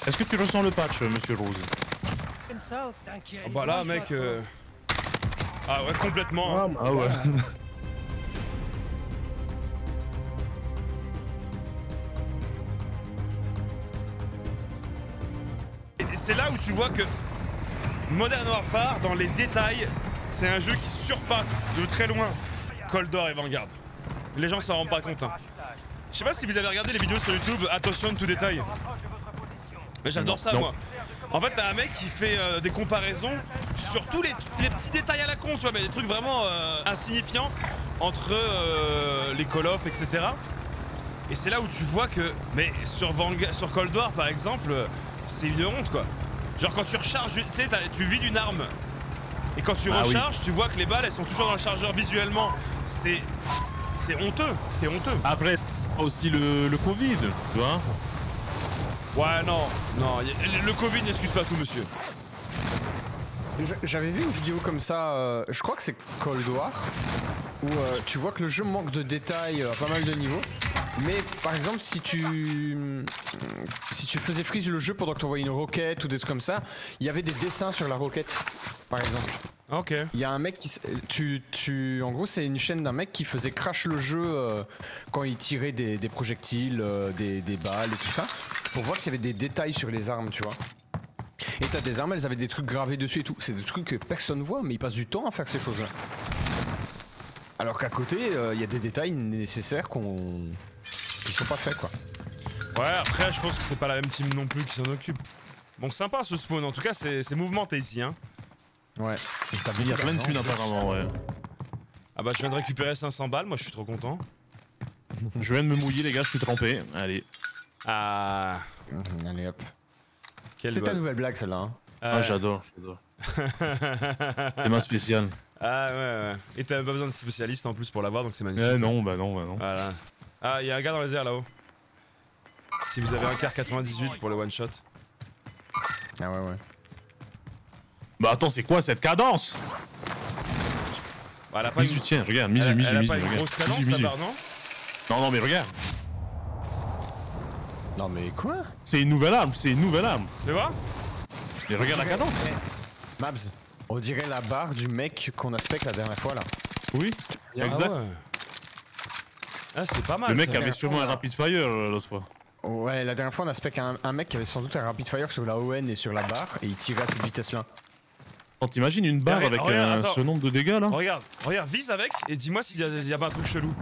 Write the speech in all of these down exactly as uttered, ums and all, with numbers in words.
Est-ce que tu ressens le patch, monsieur Rose? Oh bah là, mec. Euh... Ah ouais, complètement. Hein. Ah ouais. Et c'est là où tu vois que Modern Warfare, dans les détails, c'est un jeu qui surpasse de très loin Cold War et Vanguard. Les gens s'en rendent pas compte. Hein. Je sais pas si vous avez regardé les vidéos sur YouTube, attention tout détail. Mais j'adore ça, non. Moi. En fait, t'as un mec qui fait euh, des comparaisons sur tous les, les petits détails à la con, tu vois, mais des trucs vraiment euh, insignifiants entre euh, les Call of, et cetera. Et c'est là où tu vois que, mais sur, Vanguard, sur Cold War par exemple, c'est une honte quoi. Genre quand tu recharges, tu sais, tu vides une arme. Et quand tu ah recharges, oui. Tu vois que les balles elles sont toujours dans le chargeur visuellement. C'est. C'est honteux. T'es honteux. Après, aussi le, le Covid, tu vois. Ouais, non, non. Le Covid n'excuse pas tout, monsieur. J'avais vu une vidéo comme ça, euh, je crois que c'est Cold War, où euh, tu vois que le jeu manque de détails à pas mal de niveaux. Mais par exemple, si tu si tu faisais freeze le jeu pendant que tu envoyais une roquette ou des trucs comme ça, il y avait des dessins sur la roquette, par exemple. Ok. Il y a un mec qui, tu, tu, en gros, c'est une chaîne d'un mec qui faisait crash le jeu euh, quand il tirait des, des projectiles, euh, des, des balles et tout ça, pour voir s'il y avait des détails sur les armes, tu vois. Et t'as des armes, elles avaient des trucs gravés dessus et tout. C'est des trucs que personne voit, mais ils passent du temps à faire ces choses-là. Alors qu'à côté, il euh, y a des détails nécessaires qu'on qui sont pas faits, quoi. Ouais, après, je pense que c'est pas la même team non plus qui s'en occupe. Bon, sympa ce spawn. En tout cas, c'est mouvementé ici, hein. Ouais. Il y a plein de thunes apparemment, ouais. Ah bah, je viens de récupérer cinq cents balles. Moi, je suis trop content. Je viens de me mouiller, les gars. Je suis trempé. Allez. Ah. Mmh, allez hop. C'est ta nouvelle blague, celle-là. Hein. Euh... Ah, j'adore, j'adore. C'est ma spéciale. Ah ouais, ouais. Et t'as pas besoin de spécialiste en plus pour l'avoir, donc c'est magnifique. Eh non, bah non, bah non. Voilà. Ah, il y a un gars dans les airs là-haut. Si vous avez un car quatre-vingt-dix-huit pour le one shot. Ah ouais, ouais. Bah attends, c'est quoi cette cadence? Bah, elle a pas Misu, une... tiens, regarde, Misu, elle, Misu, elle a Misu, pas une regarde. grosse cadence, Misu, Misu. ta barre, non? Non, non, mais regarde. Non, mais quoi? C'est une nouvelle arme, c'est une nouvelle arme. Tu vois? Mais regarde la cadence. Mabs, on dirait la barre du mec qu'on a spec la dernière fois là. Oui, ah exact. Ouais. Ah, c'est pas mal. Le mec ça. avait sûrement un rapid fire euh, l'autre fois. Ouais, la dernière fois on a spec un, un mec qui avait sans doute un rapid fire sur la O N et sur la barre et il tirait à cette vitesse là. Quand t'imagines une barre regarde, avec regarde, un, ce nombre de dégâts là. Regarde, regarde, vise avec et dis-moi s'il y, y a pas un truc chelou.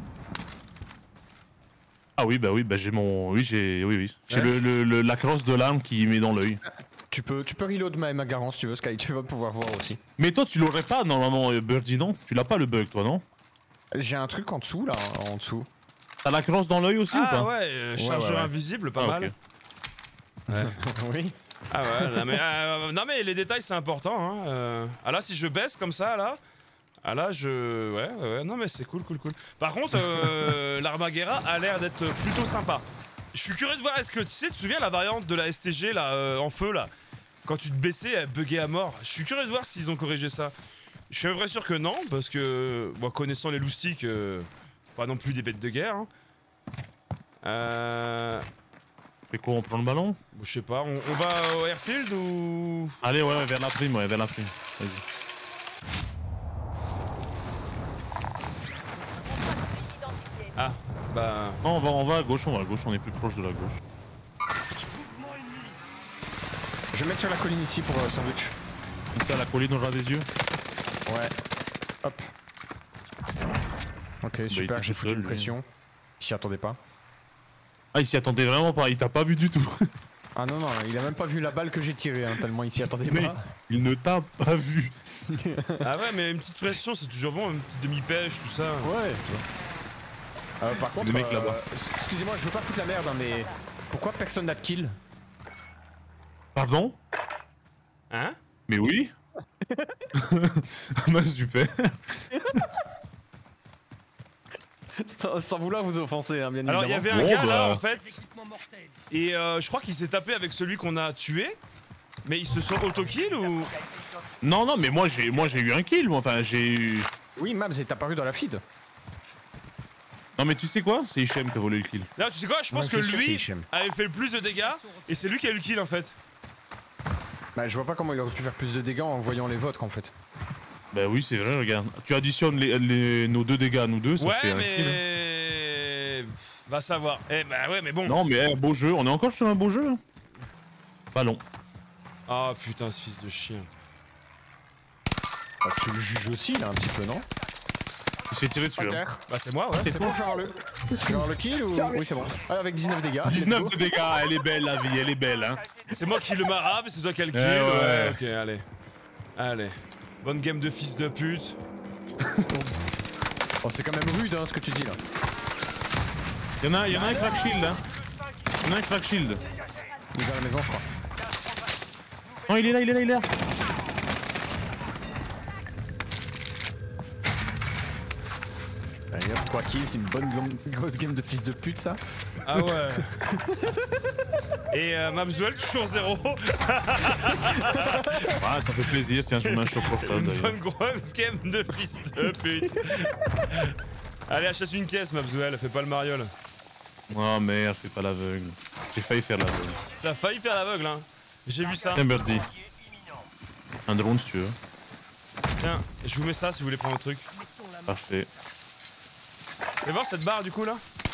Ah oui, bah oui, bah j'ai mon. Oui, j'ai. Oui, oui. J'ai ouais. le, le, le, la crosse de l'arme qui met dans l'œil. Tu peux, tu peux reload ma, ma garance si tu veux, Sky, tu vas pouvoir voir aussi. Mais toi, tu l'aurais pas normalement, Birdie, non? Tu l'as pas le bug, toi, non? J'ai un truc en dessous là, en dessous. T'as la crosse dans l'œil aussi ah, ou pas? Ouais, euh, chargeur ouais, ouais, ouais. invisible, pas ah, mal. Okay. Ouais. Oui. Ah ouais, non mais, euh, non mais les détails c'est important. Hein. Euh, ah là, si je baisse comme ça, là. Ah là, je. Ouais, ouais, non mais c'est cool, cool, cool. Par contre, euh, l'Armaguerra a l'air d'être plutôt sympa. Je suis curieux de voir, est-ce que tu sais, tu te souviens la variante de la S T G là, euh, en feu là? Quand tu te baissais, elle buguait à mort. Je suis curieux de voir s'ils ont corrigé ça. Je suis à peu près sûr que non, parce que, moi, connaissant les loustiques, euh, pas non plus des bêtes de guerre. Hein. Euh. Et quoi, on prend le ballon? Je sais pas, on, on va au airfield ou... Allez, ouais, vers la prime, ouais, vers la prime. Vas-y. Ah, bah... Non, on va, on va à gauche, on va à gauche, on est plus proche de la gauche. Je vais mettre sur la colline ici pour euh, sandwich. Comme ça, la colline aura des yeux. Ouais. Hop. Ok, super, bah, j'ai foutu une lui. pression. Il s'y attendait pas. Ah, il s'y attendait vraiment pas, il t'a pas vu du tout. Ah non, non, il a même pas vu la balle que j'ai tirée, hein, tellement il s'y attendait mais pas. Il ne t'a pas vu. Ah ouais, mais une petite pression, c'est toujours bon, une petite demi-pêche, tout ça. Ouais, tu vois. Euh, par contre, le mec euh, là-bas. Excusez-moi, je veux pas foutre la merde, hein, mais pourquoi personne n'a de kill? Pardon? Hein? Mais oui. Bah super. sans, sans vouloir vous offenser, hein, bien Alors évidemment. il y avait un bon, gars bah... là en fait, et euh, je crois qu'il s'est tapé avec celui qu'on a tué, mais ils se sont auto-kill ou... Non, non, mais moi j'ai moi j'ai eu un kill, moi, enfin j'ai eu... Oui, Mabs est apparu dans la feed. Non mais tu sais quoi? C'est Hichem qui a volé le kill. Là, tu sais quoi? Je pense Ouais, que c'est sûr, c'est lui Hichem. avait fait le plus de dégâts et c'est lui qui a eu le kill en fait. Bah, je vois pas comment il aurait pu faire plus de dégâts en voyant les vôtres en fait. Bah oui, c'est vrai, regarde. Tu additionnes les, les, nos deux dégâts à nous deux, ça Ouais, fait un kill. mais. Va savoir. Eh bah ouais, mais bon. Non mais eh, beau jeu, on est encore sur un beau jeu. Hein. Ballon. Oh putain, ce fils de chien. Bah, tu le juges aussi là un petit peu, non? Il se fait tirer dessus. Hein. Terre. Bah c'est moi, ouais. C'est bon, je vais avoir le. Je vais avoir le kill ou. Oui, c'est bon. Ah, avec dix-neuf dégâts. dix-neuf de dégâts, elle est belle la vie, elle est belle hein. C'est moi qui le marave, c'est toi qui as le kill. Eh ouais. Ouais, ok, allez. Allez. Bonne game de fils de pute. Oh, c'est quand même rude hein, ce que tu dis là. Y'en a, y en a un crack shield hein. Y'en a un crack shield. Il est dans la maison, je crois. Non, il est là, il est là, il est là. Allez hop, trois kills, c'est une bonne glo- grosse game de fils de pute ça. Ah ouais. Et euh, Mabzuel toujours zéro. Ah, ça fait plaisir, tiens, je vous mets un choc portable Une d'ailleurs. bonne grosse game de fils de pute. Allez, achète une caisse, Mabzuel, fais pas le mariole. Oh merde, fais pas l'aveugle. J'ai failli faire l'aveugle. T'as failli faire l'aveugle, hein. J'ai vu ça. Tiens, Birdie. Un drone si tu veux. Tiens, je vous mets ça si vous voulez prendre un truc. Parfait. Fais voir cette barre du coup là.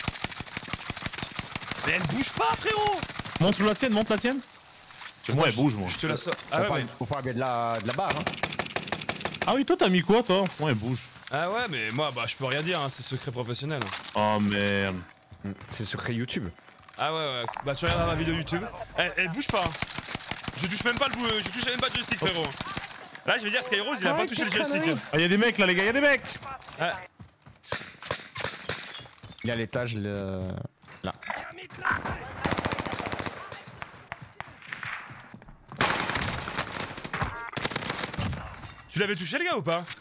Mais elle bouge pas, frérot. Monte la tienne, monte la tienne. C'est moi, elle bouge, moi. Je te la sors. On Ah ouais, parle, mais... on parle bien de la, de la barre hein. Ah oui, toi, t'as mis quoi, toi? Moi, elle bouge. ah ouais, mais moi, bah, je peux rien dire, hein, c'est secret professionnel. Oh merde. C'est secret YouTube. Ah ouais, ouais. Bah, tu regardes ma vidéo YouTube. Elle, elle bouge pas. Je touche même pas le bout, je touche même pas le joystick, frérot. Là, je vais dire, Skyrose, il a pas touché le joystick. Ah, y'a des mecs là, les gars, y'a des mecs. Ah. Il est à l'étage le... là. Tu l'avais touché, les gars, ou pas?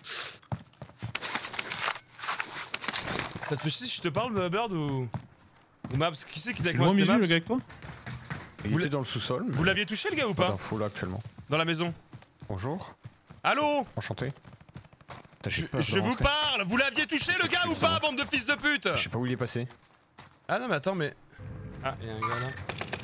Ça te fait chier si je te parle, Bird, ou. Ou Mabs? Qui c'est qui était avec moi? Moi, C'était Mizu, le Mabs? gars avec toi? Il Vous était l'avez- dans le sous-sol. mais Vous l'aviez touché, le gars, ou pas pas? d'infos là actuellement. Dans la maison. Bonjour, Allô? enchanté. Putain, j'ai Je, peur de je vous rentrer. parle! Vous l'aviez touché, le gars, ou pas, bande de fils de pute? Je sais pas où il est passé. Ah non, mais attends, mais. Ah, y'a un gars là.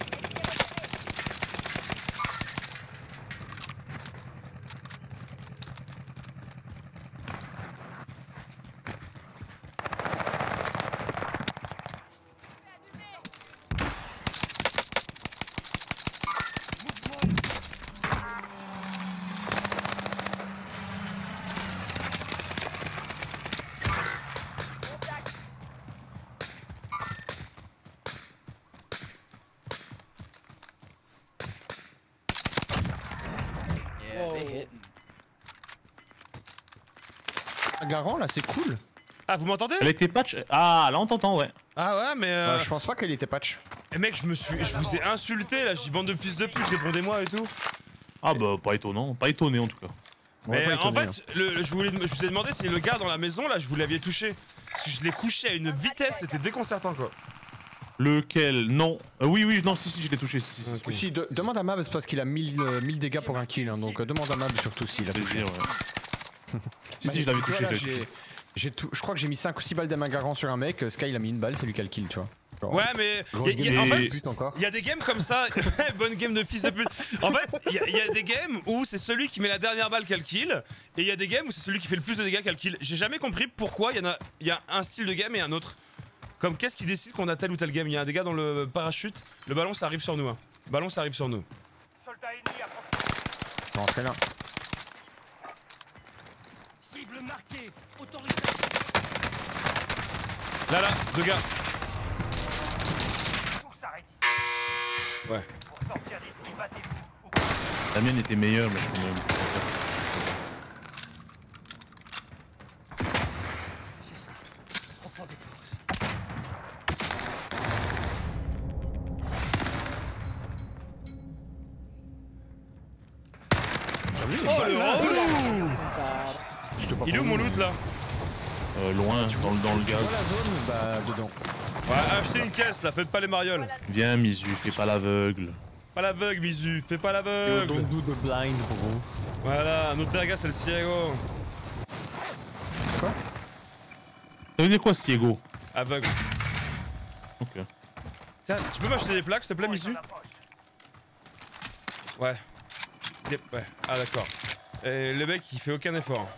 Garant là, c'est cool. Ah, vous m'entendez? Elle était patch. Ah, là, on t'entend, ouais. Ah ouais, mais. Euh... Bah, je pense pas qu'elle était patch. eh, mec, je me suis. Je vous ai insulté là, j'ai dit bande de fils de pute, répondez-moi et tout. Ah, bah, pas étonnant. Pas étonné en tout cas. Ouais, Mais pas euh, en étonné, fait, le, le- je, voulais, je vous ai demandé si le gars dans la maison là, je vous l'aviez touché. Parce que je l'ai couché à une vitesse, c'était déconcertant quoi. Lequel? Non. Euh, oui, oui, non, si, si, je l'ai touché. Si, si, si. Ok. Oui, si, de- demande à Mab parce qu'il a mille, euh, mille dégâts pour un kill. Hein, donc euh, demande à Mab surtout s'il a touché. Plaisir, ouais. si, si, je l'avais Tu vois, touché, là, je l'avais j'ai- touché. j'ai tout- Je crois que j'ai mis cinq ou six balles d'amagarant sur un mec. euh, Sky il a mis une balle, c'est lui qui a le kill, tu vois. Genre, Ouais, mais. grosse y a- y a- game en de fait, pute encore. il y a des games comme ça, bonne game de fils de pute. En fait, il y, a- il y a des games où c'est celui qui met la dernière balle qui a le kill, et il y a des games où c'est celui qui fait le plus de dégâts qui a le kill. J'ai jamais compris pourquoi il y en a, il y a un style de game et un autre. Comme qu'est-ce qui décide qu'on a tel ou tel game? Il y a un dégât dans le parachute, le ballon ça arrive sur nous. Hein. Le ballon ça arrive sur nous. Soldat ennemi à proximité. Je vais rentrer là. Cible marquée. Autorisation. Là, là, deux gars. Tout s'arrête ici. Ouais. Pour sortir d'ici, battez-vous. La mienne était meilleure, mais quand même. C'est ça. On prend des forces. Oh le relou! Je te pas Il est où pour mon nous, loot là? Euh, loin, dans, le- dans le Tu gaz. vois la zone? Bah, dedans. Ouais, achetez une caisse là, faites pas les marioles. Viens, Mizu, fais pas l'aveugle. Pas l'aveugle, Mizu, fais pas Yo, l'aveugle. don't do the blind, bro. Voilà, Noterga c'est le ciego. Ça veut dire quoi, Ciego? Aveugle. Ok. Tiens, tu peux m'acheter des plaques, s'il te plaît, Missu? Ouais. Des- Ouais, ah d'accord. Et le mec, il fait aucun effort.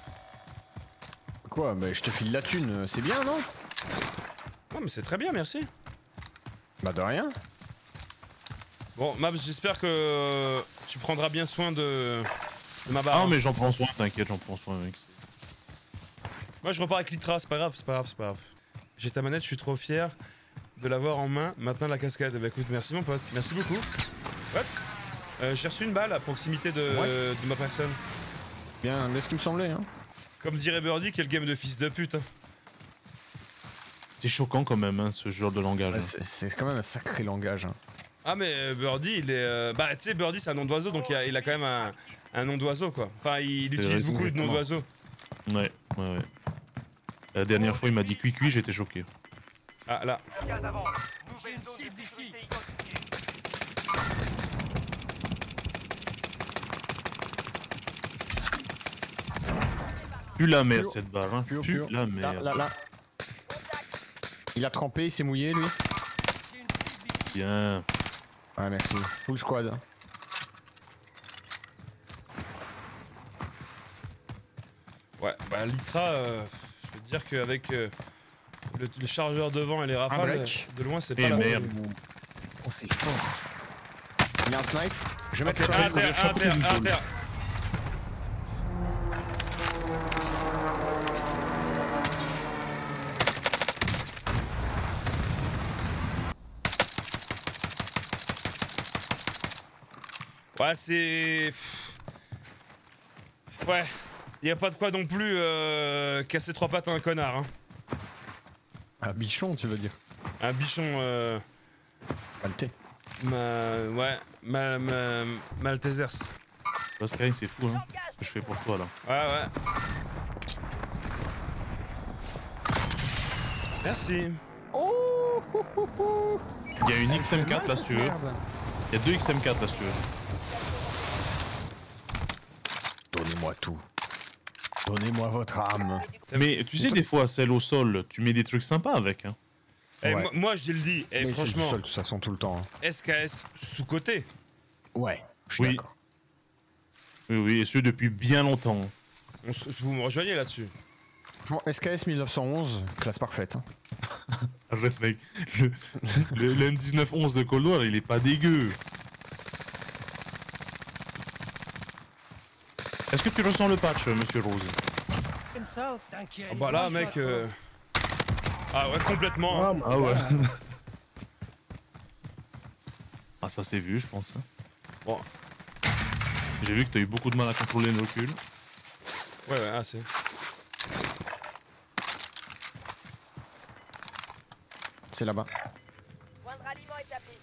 Quoi? Mais je te file la thune, c'est bien, non? Non, mais c'est très bien, merci. Bah de rien. Bon, Mabs, j'espère que tu prendras bien soin de, de ma barre. Ah, mais j'en prends soin, t'inquiète, j'en prends soin, mec. Moi, je repars avec l'Itra, c'est pas grave, c'est pas grave, c'est pas grave. J'ai ta manette, je suis trop fier de l'avoir en main. Maintenant, la cascade. Bah écoute, merci mon pote, merci beaucoup. What? Euh, J'ai reçu une balle à proximité de, Ouais. de ma personne. Bien, mais ce qui me semblait, hein. Comme dirait Birdie, quel game de fils de pute. Hein. C'est choquant quand même, hein, ce genre de langage. Ouais, hein. c'est- c'est quand même un sacré langage. Hein. Ah mais euh, Birdie, il est... euh, Bah tu sais, Birdie c'est un nom d'oiseau, donc il a, il a quand même un, un nom d'oiseau quoi. Enfin, il utilise vrai, beaucoup de noms exactement. d'oiseaux. Ouais, ouais, ouais. La dernière fois, il m'a dit cuicui, j'étais choqué. Ah là. Gaz avance. J'ai Nouvelle une zone cible de ici. sécurité identifiée. Pue la merde Pure. cette barre, hein. Pure, Pue pure. la Là, merde. là, là. Il a trempé, il s'est mouillé, lui. J'ai une cible ici. Bien. Ouais, merci. Full squad. Ouais, bah l'Itra, euh, je veux te dire qu'avec euh, le, le chargeur devant et les rafales, break. de loin c'est Eh pas la merde. Oh, c'est fort. Il y a un snipe. Je vais Ok, mettre à sur terre, à terre, à terre. Ouais, c'est... Ouais, y a pas de quoi non plus euh, casser trois pattes à un connard, hein. un bichon, tu veux dire. Un bichon, euh... Maltais. Ma... Ouais, ma... ma... Maltesers. Là, Sky, c'est fou, hein. Ce que je fais pour toi, là. Ouais, ouais. Merci. Oh, oh, oh, oh. Il y a une X M quatre là, si tu veux. Merde. Il y a deux X M quatre là, si tu veux. Donnez-moi tout. Donnez-moi votre âme. Mais tu sais, des fois, celle au sol, tu mets des trucs sympas avec, hein. Eh, Ouais. moi, moi, je te le dis, et Mais c'est du franchement, sol, de toute façon, tout le temps. hein. S K S sous-côté. Ouais. Je suis Oui. d'accord. Oui, oui, et ce depuis bien longtemps. On se- Vous me rejoignez là-dessus. Franchement, S K S mille neuf cent onze, classe parfaite. hein. Arrête, mec. Le, le, le M dix-neuf onze de Cold War, il est pas dégueu. Est-ce que tu ressens le patch, euh, monsieur Rose? T'inquiète. Ah bah là, mec. euh, Ah ouais, complètement. hein. Ah ouais. Ah, ça s'est vu, je pense. hein. Bon. J'ai vu que t'as eu beaucoup de mal à contrôler le recul. Ouais, ouais, assez. C'est là-bas. Point de ralliement établi.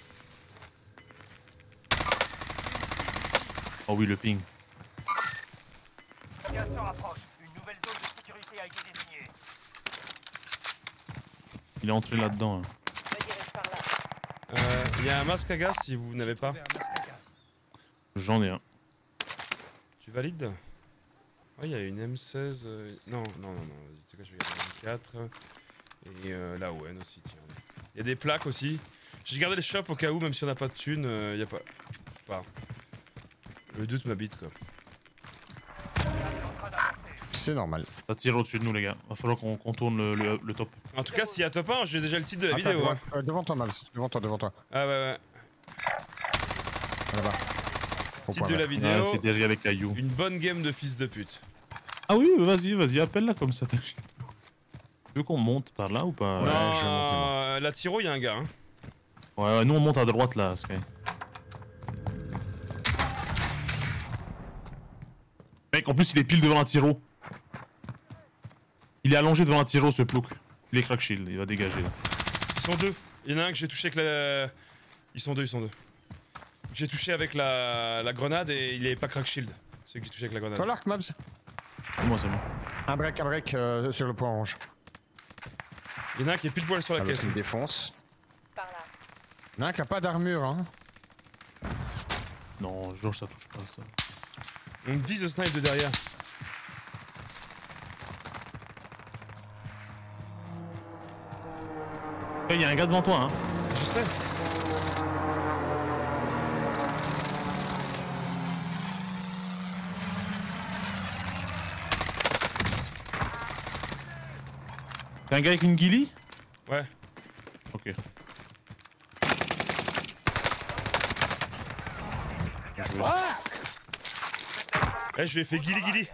Oh oui, le ping. Gaz se rapproche. Une nouvelle zone de sécurité a été désignée. Il est entré là-dedans. hein. Je dirige par là. Euh, Il y a un masque à gaz si vous n'avez pas. Trouvé un masque à gaz. J'en ai un. Tu valides? Ah, il y a une M seize. euh, Non, non, non, non. Vas-y, tu sais quoi, je vais garder une M quatre. Et euh, la O N aussi, tiens. Il y a des plaques aussi. J'ai gardé les shops au cas où, même si on n'a pas de thunes, il y a pas. Pas. Le doute m'habite quoi. Gaz en train d'avancer. C'est normal. Ça tire au-dessus de nous, les gars. Va falloir qu'on contourne le, le, le top. En tout cas, s'il y a top un, j'ai déjà le titre de la Attends, vidéo. devant, Hein. euh, devant toi, Mals. Devant toi, devant toi. Ah ouais, ouais. Là-bas. Au Titre point de la vert. vidéo. Ah, c'est derrière les cailloux. Une bonne game de fils de pute. Ah oui, vas-y, vas-y, appelle-la comme ça. t'as- Tu veux qu'on monte par là ou pas? Ouais, non, je vais monter, moi. euh, la Tiro, il y a un gars. Hein. Ouais, ouais, nous on monte à droite là, Sky. Mec, en plus il est pile devant un tiro. Il est allongé devant un tiro, ce plouc. Il est crack shield, il va dégager là. Ils sont deux. Il y en a un que j'ai touché avec la. Ils sont deux, ils sont deux. J'ai touché avec la... la grenade et il est pas crack shield. Celui que j'ai touché avec la grenade. Toi, l'arc, Mabs. Moi c'est bon. Un break, un break euh, sur le point orange. Il y en a un qui est pile poil sur la Ah, l'autre, caisse. il défonce. Par là. Il y en a un qui a pas d'armure, hein. Non, Georges ça touche pas ça. On vise le snipe de derrière. Il y a un gars devant toi, hein. Je sais. T'es un gars avec une ghillie? Ouais. Ok. Eh, je lui ai fait guili guili.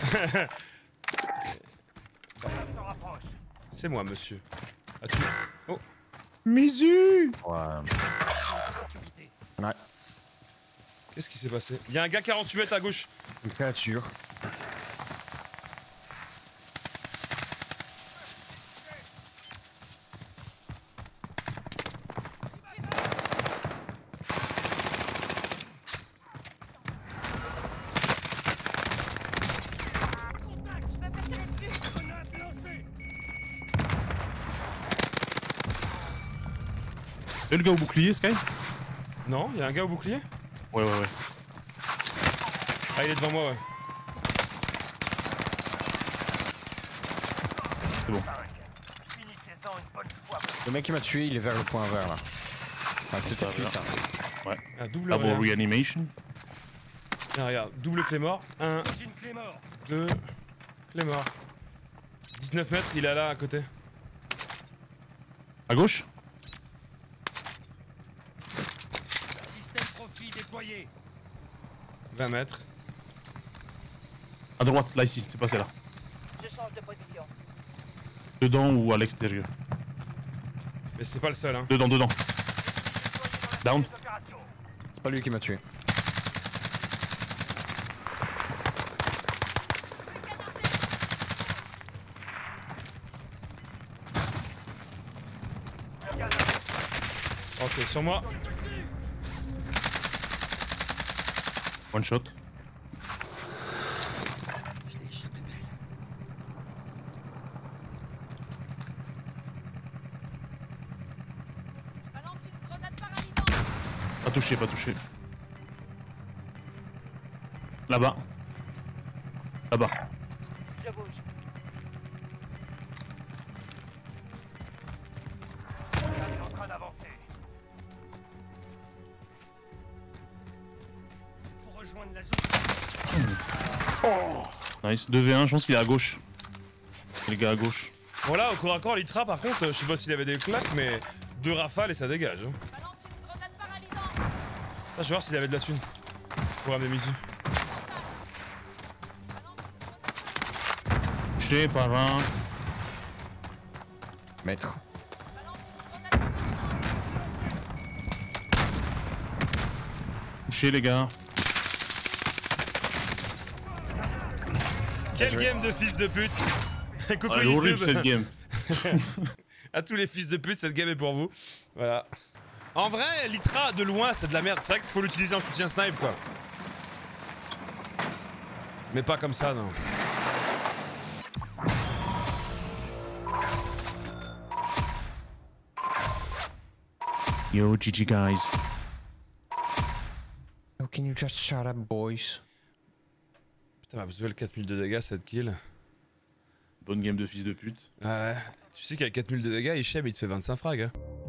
Se rapproche. C'est moi, monsieur. As-tu. Oh, Misu! Ouais. Sécurité. Ouais. qu'est-ce qui s'est passé? Il y a un gars quarante-huit mètres à gauche. Une créature. Et le gars au bouclier, Sky? Non, il y a un gars au bouclier? Ouais, ouais, ouais. Ah, il est devant moi, ouais. C'est bon. Finissez-en une bonne fois. Le mec qui m'a tué, il est vers le point vert là. Ah, c'était Ça, lui là. ça. Un double Double regarde. reanimation. Tiens, regarde, double clé mort. un, J'ai une clé mort. deux, clé mort. dix-neuf mètres, il est là à côté. À gauche? Système profit déployé. vingt mètres. À droite, là ici, c'est passé là. Je change de position. Dedans ou à l'extérieur? Mais c'est pas le seul, hein. Dedans, dedans. Down. Opération. C'est pas lui qui m'a tué. Ok, sur moi. One shot. Je l'ai échappé belle. Balance une grenade paralysante. Pas touché, pas touché. Là-bas. Là-bas. Je bouge. Gaz est en train d'avancer. Faut rejoindre la zone. Nice. deux v un, je pense qu'il est à gauche. Les gars à gauche. Bon, là, au corps à corps, l'Itra, par contre, je sais pas s'il avait des claques, mais deux rafales et ça dégage. Hein. Balance une grenade paralysante. Ça, je vais voir s'il avait de la thune. Pour ramener Mizu. Touché par un. Maître. Balance une grenade. Touché, les gars. Quel game de fils de pute. Coucou Ah, elle est horrible YouTube. cette game. À tous les fils de pute, cette game est pour vous. Voilà. En vrai, l'Itra de loin, c'est de la merde. C'est vrai qu'il faut l'utiliser en soutien snipe, quoi. Mais pas comme ça, non. Yo, G G guys. Oh, can you just shut up, boys? Putain, ma visuel quatre mille de dégâts, sept kills. Bonne game de fils de pute. Ouais. Tu sais qu'avec quatre mille de dégâts, Hichem, il te fait vingt-cinq frags. Hein.